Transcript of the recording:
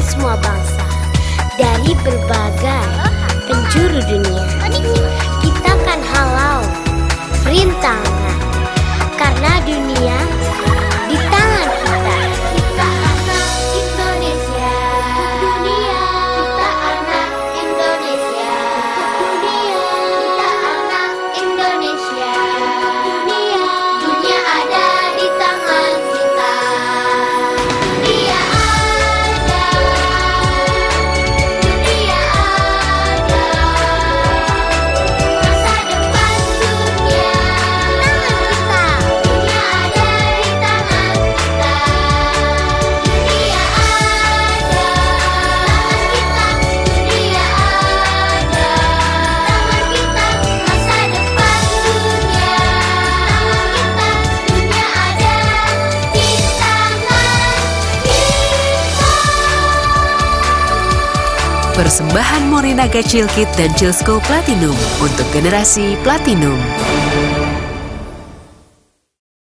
semua bangsa dari berbagai penjuru dunia. Kita kan halau rintangan karena dunia di tangan kita. Kita anak Indonesia, dunia. Kita anak Indonesia, dunia. Kita anak Indonesia, dunia. Dunia ada di tangan kita. Dunia ada, dunia ada. Masa depan dunia tangan kita. Dunia ada di tangan kita. Dunia ada tangan kita. Dunia ada tangan kita. Masa depan dunia tangan kita. Dunia ada di tangan kita. Persembahan Morinaga Chillkit dan Chillsco Platinum untuk generasi Platinum.